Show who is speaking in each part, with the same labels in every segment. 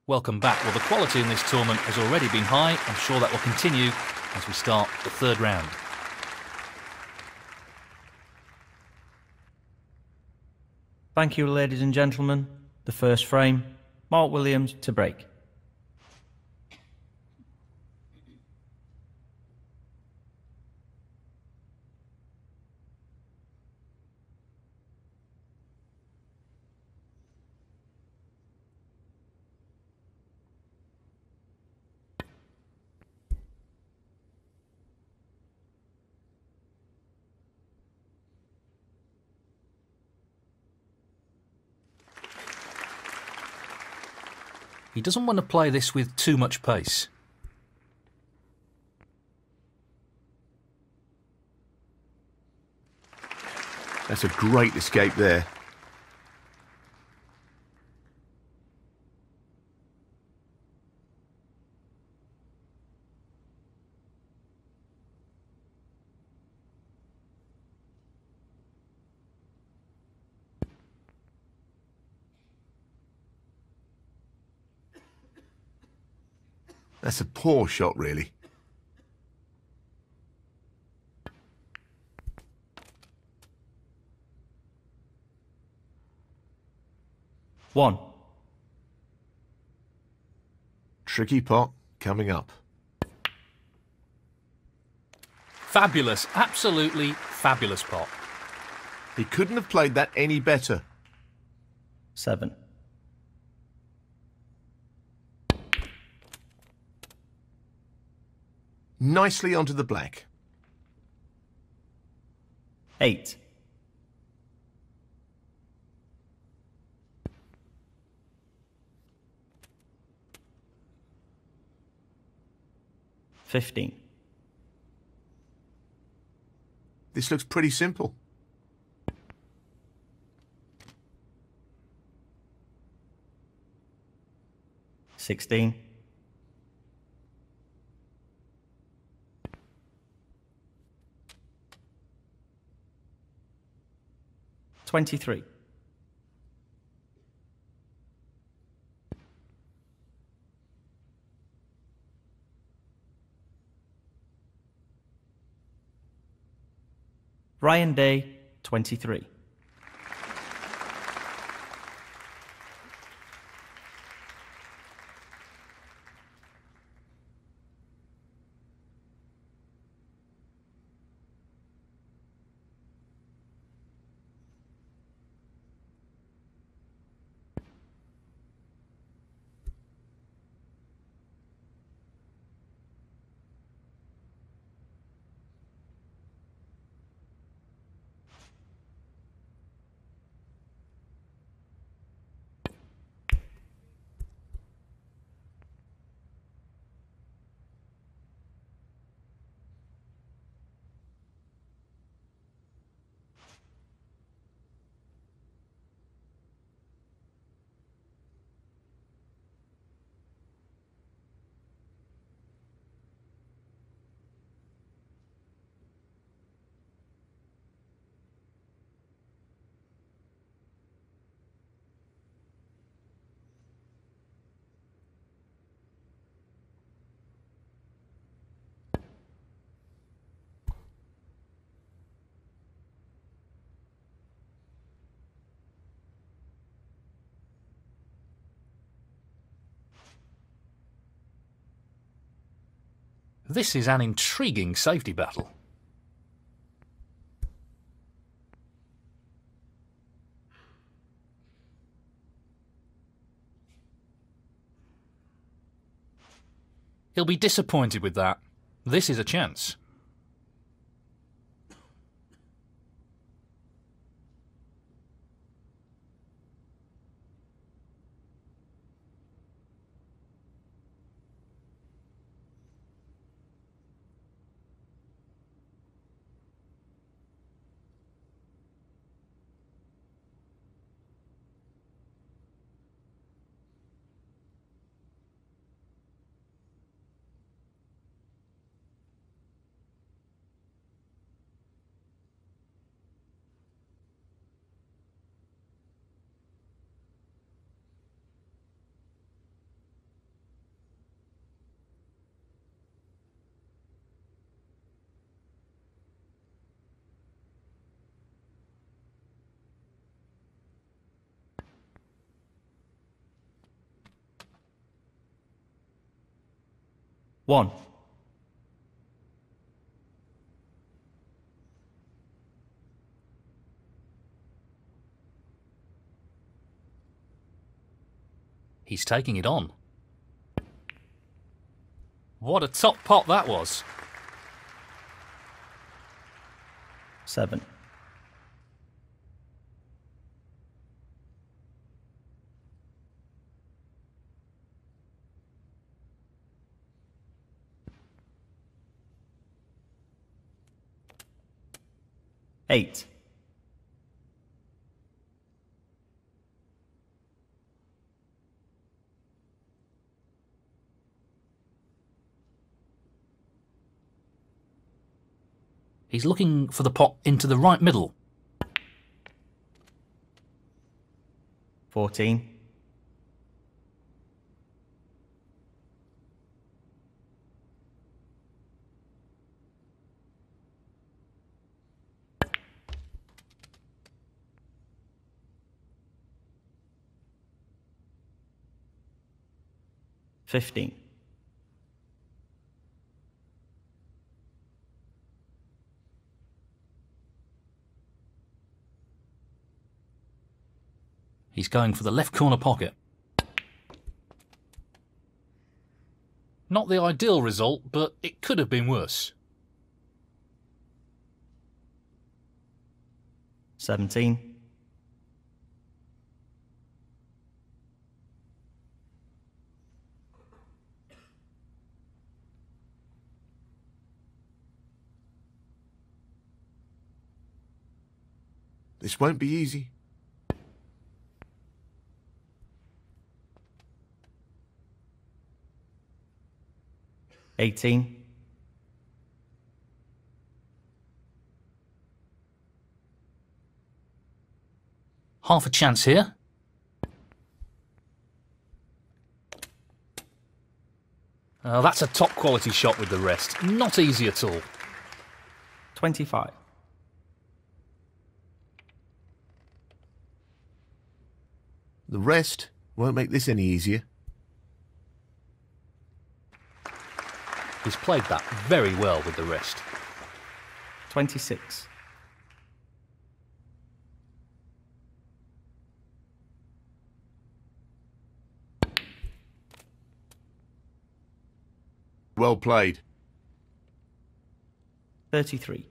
Speaker 1: Welcome back. Well, the quality in this tournament has already been high. I'm sure that will continue as we start the third round.
Speaker 2: Thank you, ladies and gentlemen. The first frame, Mark Williams to break.
Speaker 1: He doesn't want to play this with too much pace.
Speaker 3: That's a great escape there. That's a poor shot, really.
Speaker 2: One.
Speaker 3: Tricky pot coming up.
Speaker 1: Fabulous, absolutely fabulous pot.
Speaker 3: He couldn't have played that any better.
Speaker 2: 7.
Speaker 3: Nicely onto the black.
Speaker 2: 8. 15.
Speaker 3: This looks pretty simple.
Speaker 2: 16. 23. 'Ryan Day, 23.
Speaker 1: This is an intriguing safety battle. He'll be disappointed with that. This is a chance.
Speaker 2: 1.
Speaker 1: He's taking it on. What a top pot that was.
Speaker 2: 7. 8.
Speaker 1: 'He's looking for the pot into the right middle.
Speaker 2: 14. 15.
Speaker 1: 'He's going for the left corner pocket. Not the ideal result, but it could have been worse.
Speaker 2: 17.
Speaker 3: 'This won't be easy.
Speaker 2: 18.
Speaker 1: 'Half a chance here. Oh, that's a top quality shot with the rest. Not easy at all.
Speaker 2: 25.
Speaker 3: The rest won't make this any easier.
Speaker 1: He's played that very well with the rest.
Speaker 2: 26.
Speaker 3: 'Well played.
Speaker 2: 33.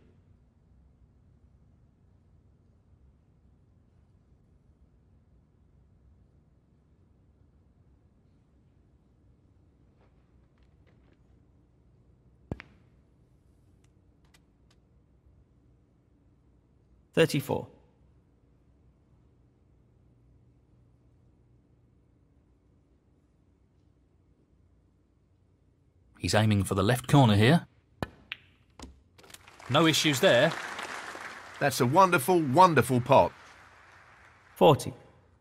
Speaker 2: 34.
Speaker 1: 'He's aiming for the left corner here. No issues there.
Speaker 3: That's a wonderful, wonderful pot.
Speaker 2: 40.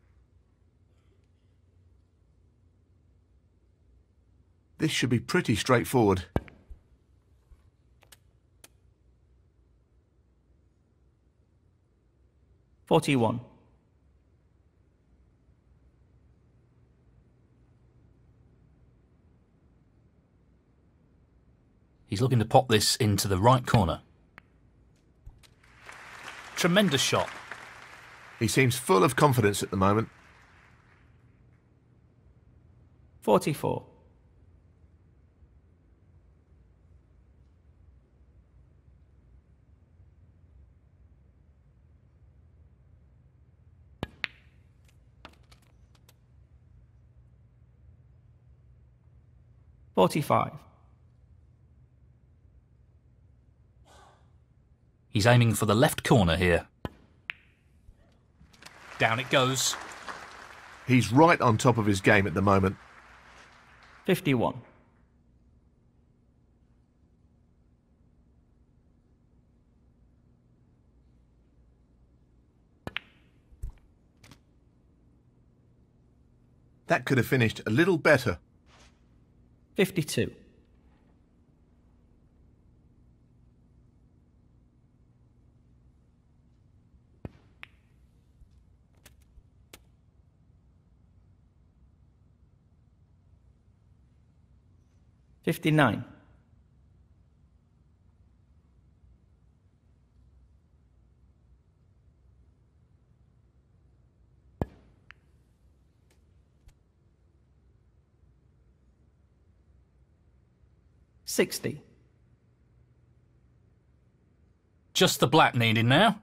Speaker 3: 'This should be pretty straightforward.
Speaker 2: 41.
Speaker 1: 'He's looking to pop this into the right corner. Tremendous shot.
Speaker 3: He seems full of confidence at the moment.
Speaker 2: 44. 45.
Speaker 1: He's aiming for the left corner here. Down it goes.
Speaker 3: He's right on top of his game at the moment.
Speaker 2: 51.
Speaker 3: 'That could have finished a little better.
Speaker 2: 52. 59. $60.
Speaker 1: Just the black needed now.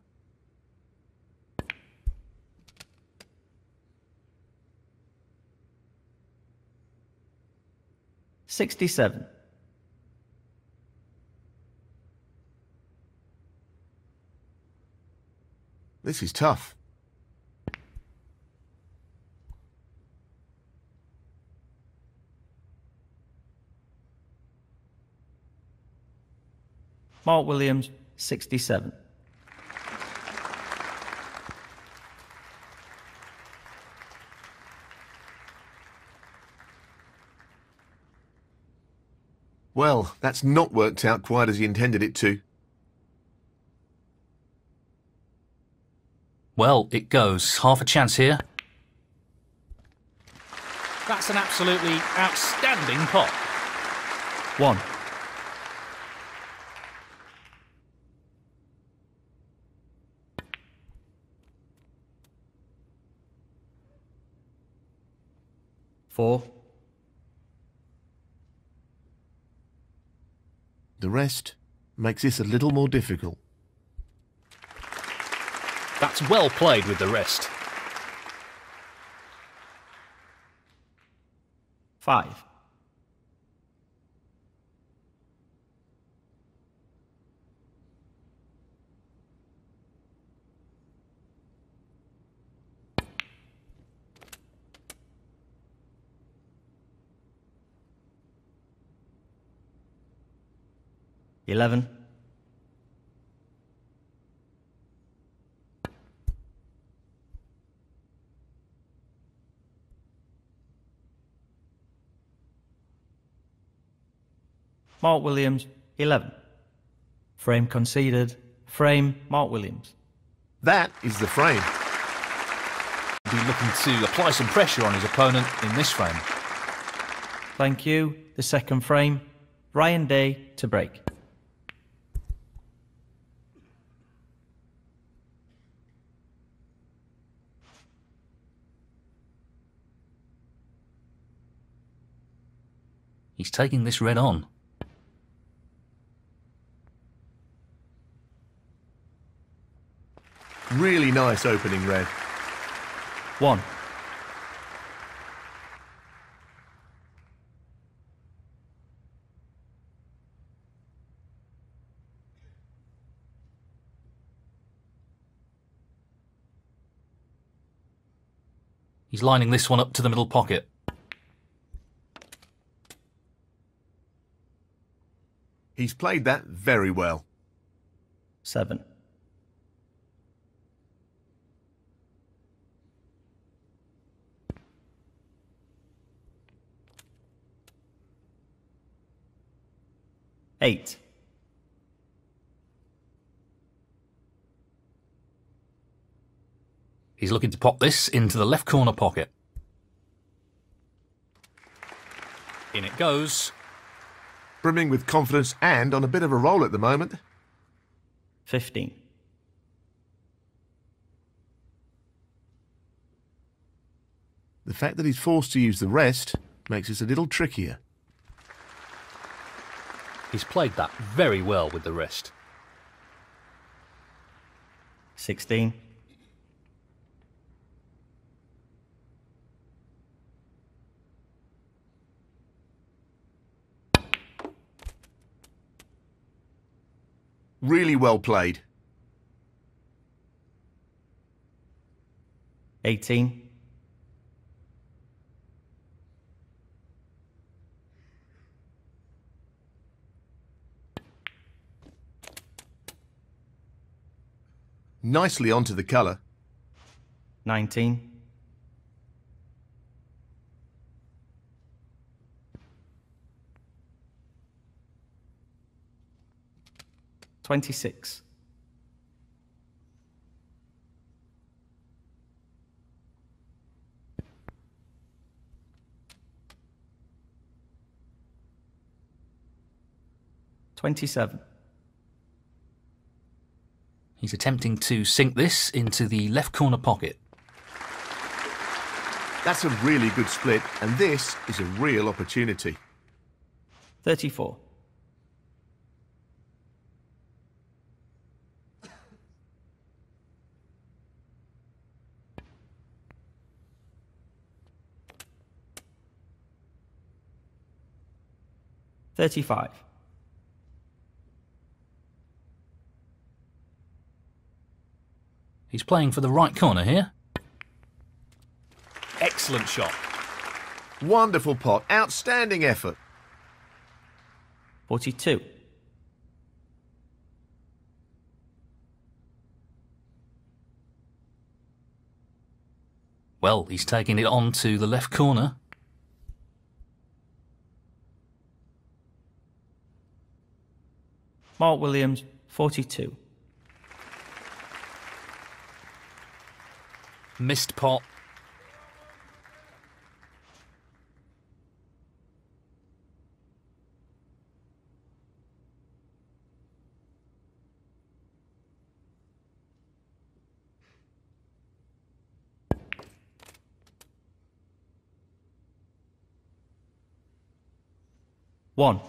Speaker 2: $67.
Speaker 3: This is tough.
Speaker 2: Mark Williams, 67.
Speaker 3: Well, that's not worked out quite as you intended it to.
Speaker 1: Well, it goes. Half a chance here. That's an absolutely outstanding pot.
Speaker 2: 1. $4.
Speaker 3: The rest makes this a little more difficult.
Speaker 1: That's well played with the rest.
Speaker 2: 5. $11. Mark Williams, 11. Frame conceded. Frame, Mark Williams.
Speaker 3: That is the frame.
Speaker 1: Be looking to apply some pressure on his opponent in this frame.
Speaker 2: Thank you. The second frame, Ryan Day to break.
Speaker 1: He's taking this red on.
Speaker 3: Really nice opening red.
Speaker 2: 1.
Speaker 1: He's lining this one up to the middle pocket.
Speaker 3: He's played that very well.
Speaker 2: 7. $8.
Speaker 1: He's looking to pop this into the left corner pocket. In it goes.
Speaker 3: Brimming with confidence and on a bit of a roll at the moment.
Speaker 2: 15.
Speaker 3: The fact that he's forced to use the rest makes this a little trickier.
Speaker 1: He's played that very well with the rest.
Speaker 2: 16.
Speaker 3: Really well played.
Speaker 2: 18.
Speaker 3: Nicely onto the colour.
Speaker 2: 19. 26. 27.
Speaker 1: He's attempting to sink this into the left corner pocket.
Speaker 3: That's a really good split, and this is a real opportunity.
Speaker 2: 34. $35.
Speaker 1: He's playing for the right corner here. Excellent shot.
Speaker 3: Wonderful pot. Outstanding effort.
Speaker 2: 42.
Speaker 1: Well, he's taking it on to the left corner.
Speaker 2: Mark Williams, 42.
Speaker 1: Missed pot.
Speaker 2: One.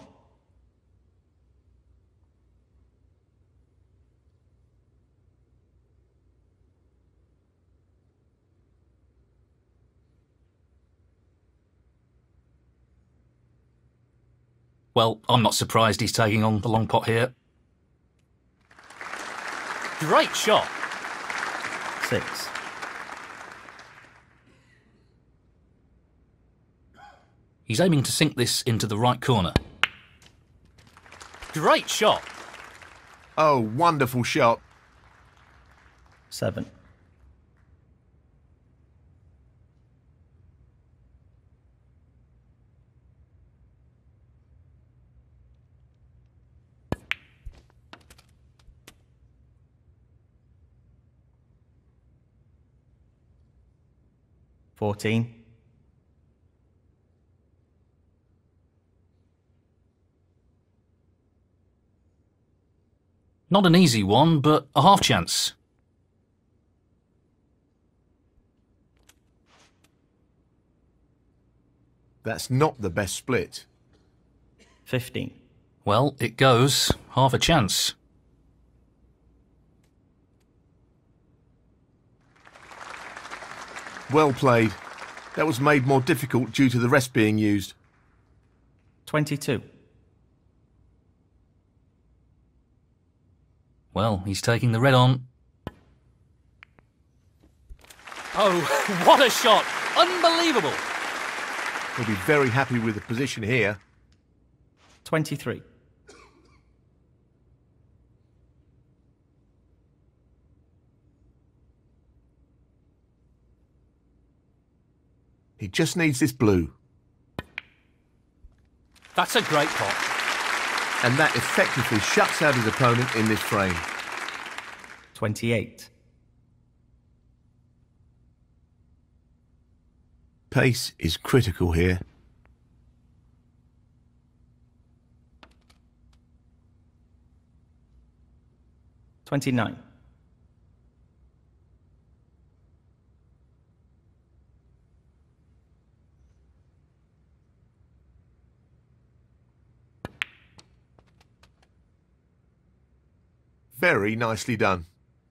Speaker 1: Well, I'm not surprised he's taking on the long pot here. Great shot.
Speaker 2: 6.
Speaker 1: He's aiming to sink this into the right corner. Great shot.
Speaker 3: Oh, wonderful shot.
Speaker 2: 7. $14.
Speaker 1: Not an easy one, but a half chance.
Speaker 3: That's not the best split.
Speaker 2: 15.
Speaker 1: Well, it goes. Half a chance.
Speaker 3: Well played. That was made more difficult due to the rest being used.
Speaker 2: 22.
Speaker 1: Well, he's taking the red on. Oh, what a shot! Unbelievable!
Speaker 3: He'll be very happy with the position here.
Speaker 2: 23.
Speaker 3: He just needs this blue.
Speaker 1: That's a great pot.
Speaker 3: And that effectively shuts out his opponent in this frame.
Speaker 2: 28.
Speaker 3: Pace is critical here.
Speaker 2: $29.
Speaker 3: Very nicely done.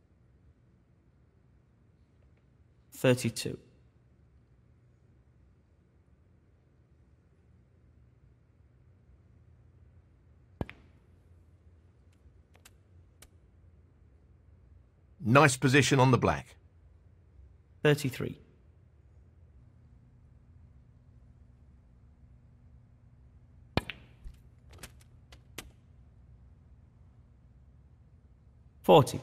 Speaker 2: 32.
Speaker 3: Nice position on the black.
Speaker 2: 33. $40.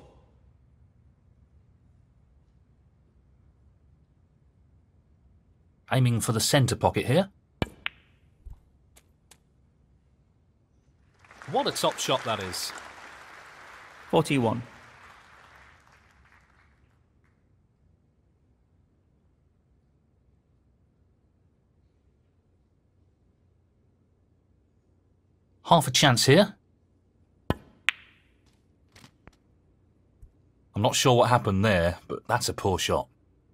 Speaker 1: Aiming for the centre pocket here. What a top shot that is.
Speaker 2: 41.
Speaker 1: Half a chance here. I'm not sure what happened there, but that's a poor shot.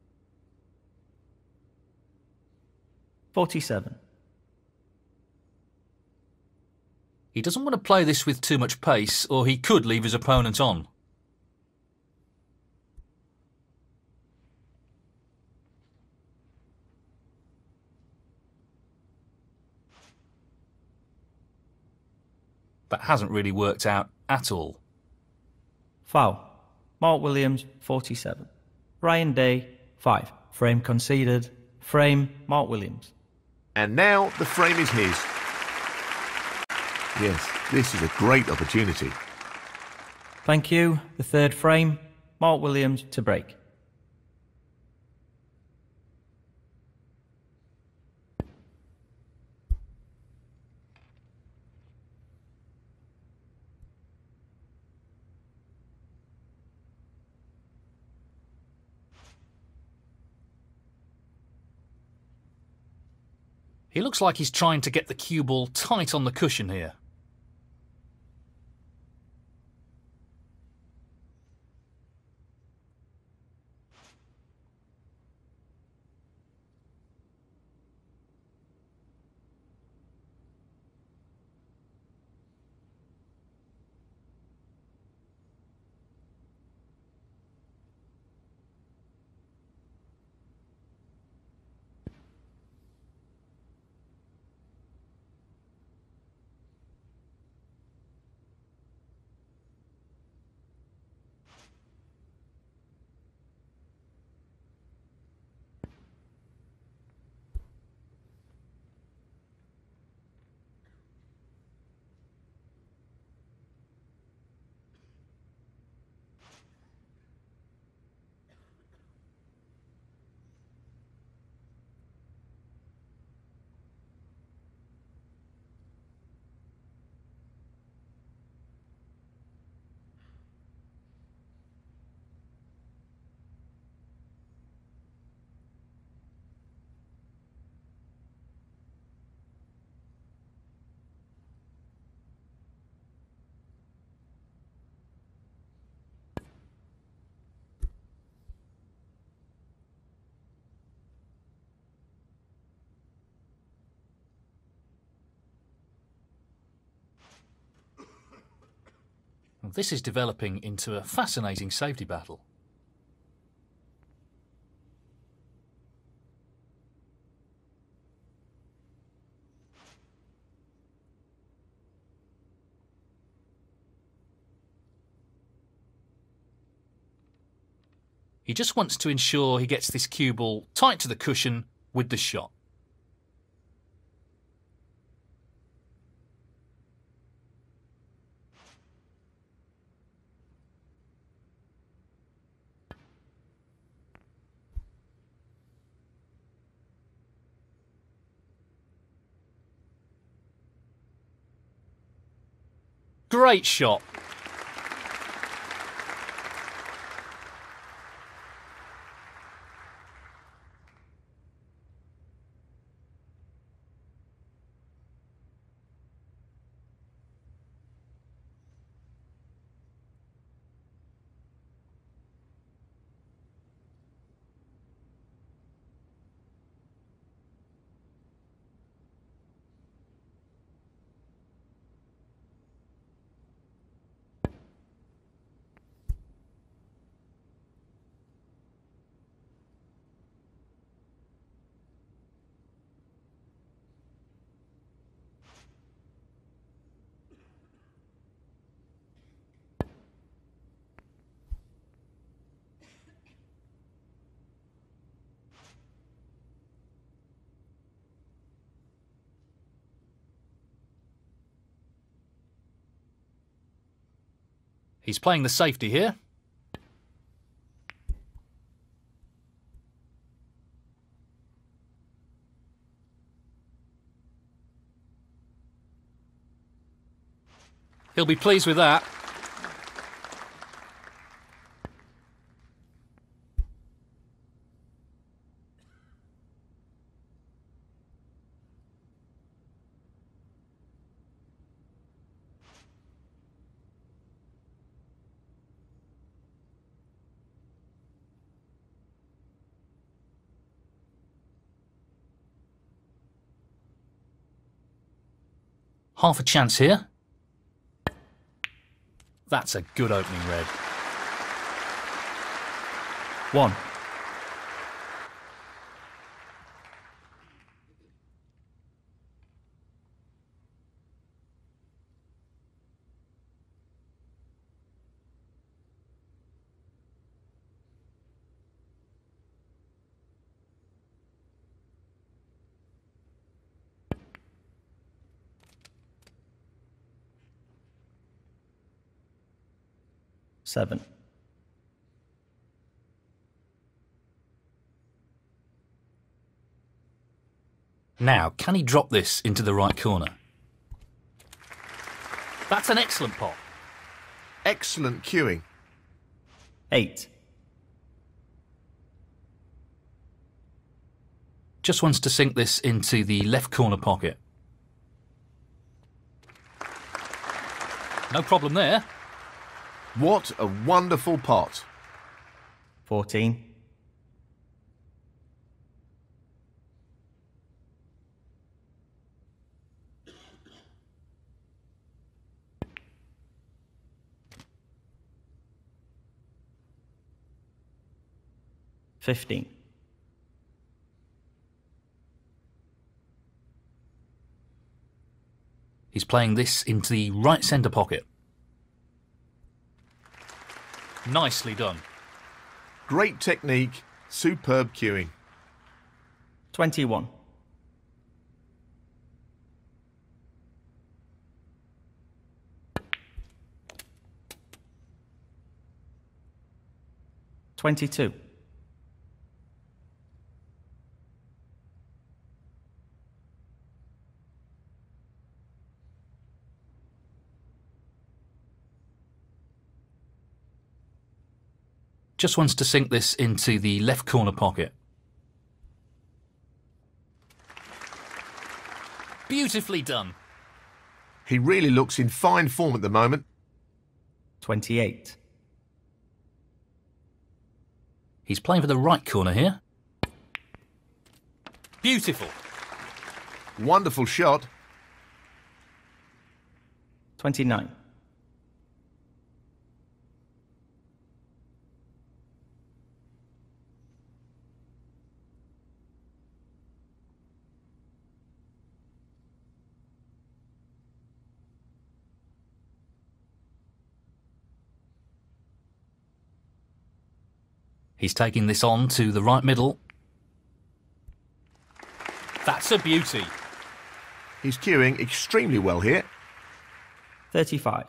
Speaker 2: 47.
Speaker 1: He doesn't want to play this with too much pace, or he could leave his opponent on. That hasn't really worked out at all.
Speaker 2: Foul. Mark Williams, 47. Ryan Day, 5. Frame conceded. Frame, Mark Williams.
Speaker 3: And now the frame is his. Yes, this is a great opportunity.
Speaker 2: Thank you. The third frame, Mark Williams to break.
Speaker 1: He looks like he's trying to get the cue ball tight on the cushion here. This is developing into a fascinating safety battle. He just wants to ensure he gets this cue ball tight to the cushion with the shot. Great shot. He's playing the safety here. He'll be pleased with that. Half a chance here. That's a good opening red.
Speaker 2: 1. Seven.
Speaker 1: Now, can he drop this into the right corner? That's an excellent pot.
Speaker 3: Excellent cueing.
Speaker 2: 8.
Speaker 1: Just wants to sink this into the left corner pocket. No problem there.
Speaker 3: What a wonderful pot.
Speaker 2: 14. 15.
Speaker 1: He's playing this into the right centre pocket. Nicely done.
Speaker 3: Great technique, superb cueing.
Speaker 2: 21. 22.
Speaker 1: 'Just wants to sink this into the left corner pocket. Beautifully done.
Speaker 3: He really looks in fine form at the moment.
Speaker 2: 28.
Speaker 1: He's playing for the right corner here. Beautiful.
Speaker 3: Wonderful shot.
Speaker 2: 29.
Speaker 1: 'He's taking this on to the right middle. That's a beauty.
Speaker 3: He's cueing extremely well here.
Speaker 2: 35.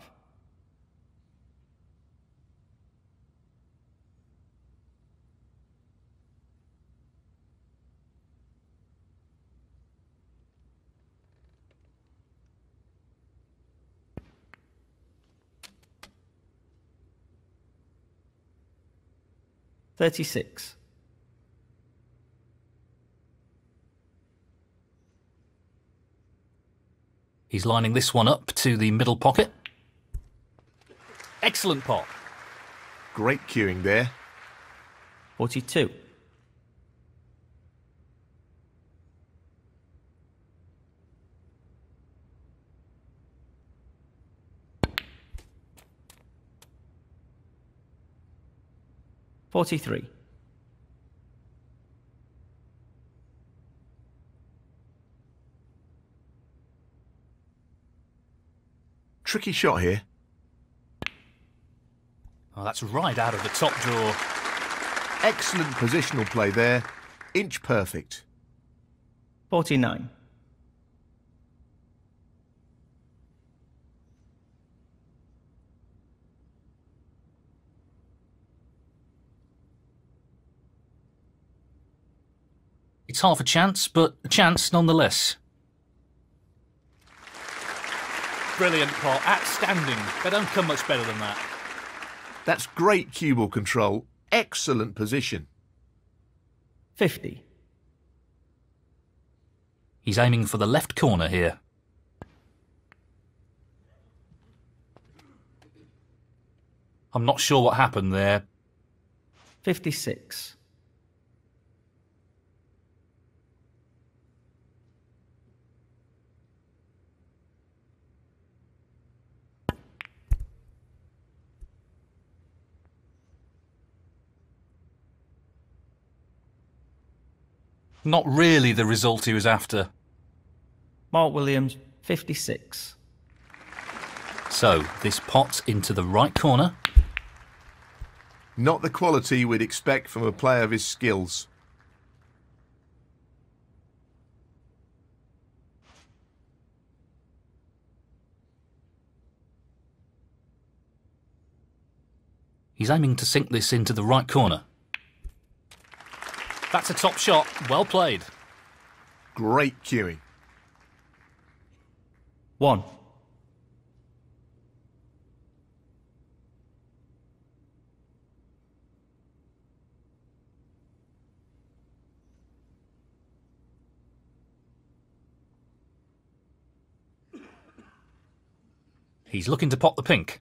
Speaker 2: 36.
Speaker 1: 'He's lining this one up to the middle pocket. Excellent pot.
Speaker 3: Great cueing there.
Speaker 2: 42. 43.
Speaker 3: 'Tricky shot here.
Speaker 1: Oh, that's right out of the top drawer.
Speaker 3: Excellent positional play there. Inch perfect.
Speaker 2: 49.
Speaker 1: 'It's half a chance, but a chance nonetheless. Brilliant pot. Outstanding. They don't come much better than that.
Speaker 3: That's great cue ball control. Excellent position.
Speaker 2: 50.
Speaker 1: He's aiming for the left corner here. I'm not sure what happened there.
Speaker 2: 56.
Speaker 1: Not really the result he was after.
Speaker 2: Mark Williams, 56.
Speaker 1: So, this pot into the right corner.
Speaker 3: Not the quality we'd expect from a player of his skills.
Speaker 1: He's aiming to sink this into the right corner. That's a top shot. Well played.
Speaker 3: Great cueing.
Speaker 2: 1.
Speaker 1: He's looking to pot the pink.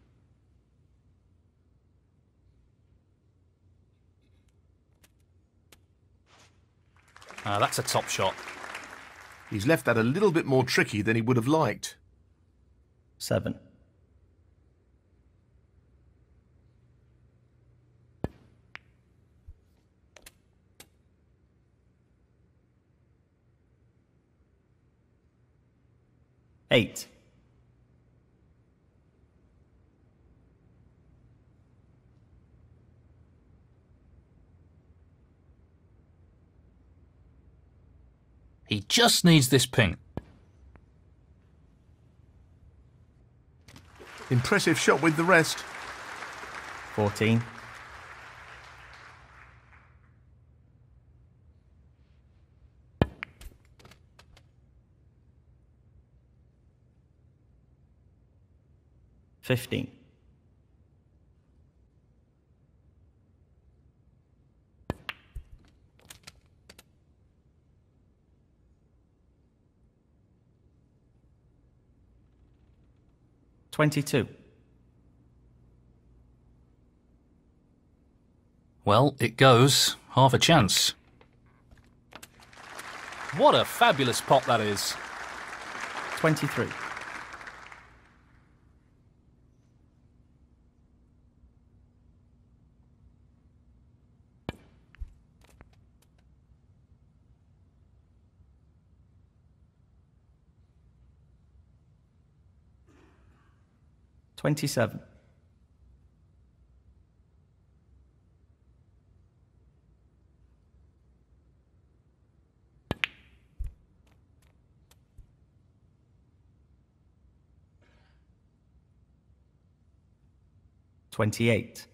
Speaker 1: That's a top shot.
Speaker 3: He's left that a little bit more tricky than he would have liked.
Speaker 2: 7. Eight.
Speaker 1: He just needs this pink.
Speaker 3: Impressive shot with the rest.
Speaker 2: 14. $15. $22.
Speaker 1: Well, it goes. Half a chance. What a fabulous pot that is.
Speaker 2: 23. $27. $28.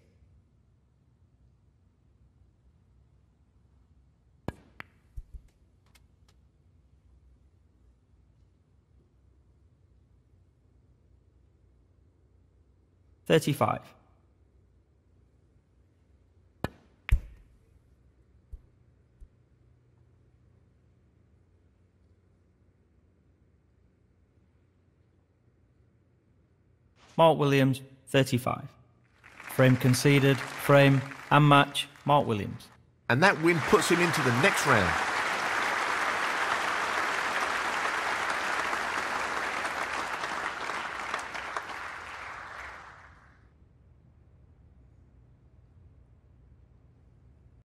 Speaker 2: $35. Mark Williams, 35. Frame conceded, frame and match, Mark Williams.
Speaker 3: And that win puts him into the next round.